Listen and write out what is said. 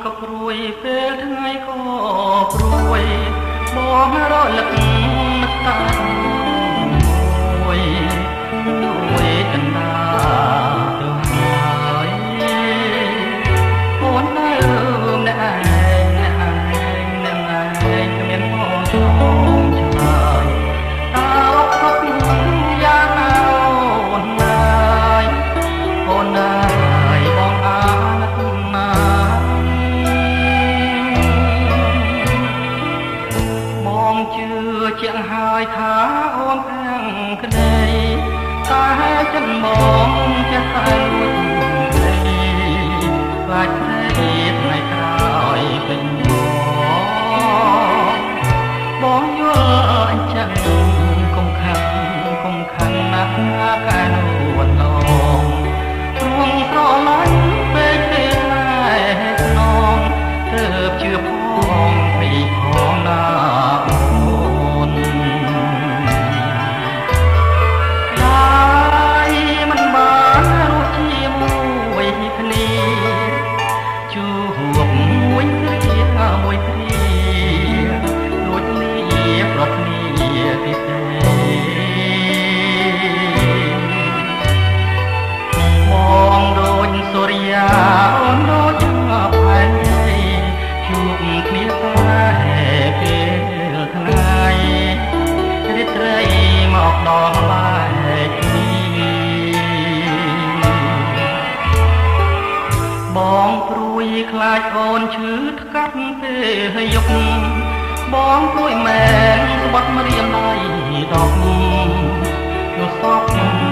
ก็ปรุยពេលថ្ងៃក៏ព្រួយបងរលឹកនឹកតាមួយកណ្ដាទៅហើយអូននៅម្នាក់ឯងគ្មានបងចង់ឆ្លើយតើអត់យ៉ាងណាអូនណាយបងអាណិតណាបងជឿជាក់ហើយថាអូនប្រាំងក្តីតែចិនបងចេះតែលួចក្តីខ្លាចព្រៃថ្ងៃក្រោយពេញបងយល់អញ្ចឹងកុំខឹងណាស់កែនួនឡងទ្រង់ស្រឡាញ់ពេកទេតែស្នងទើបជឿផងពីផងណាអូនហើយមិនបានរស់ជាមួយគ្នាជួបមួយគ្រាដូចលាប្រត់គ្នាពីទេបងដូចសូរិយាអូនដូចផែនដីជួបគ្នាតែពេលថ្ងៃរាត្រីមកដល់បែកគ្នាបងព្រួយខ្លាចអូនឈឺថ្កាត់ពេលយប់បងព្រួយមែនស្បាត់ម្រាមដៃដកនោះសព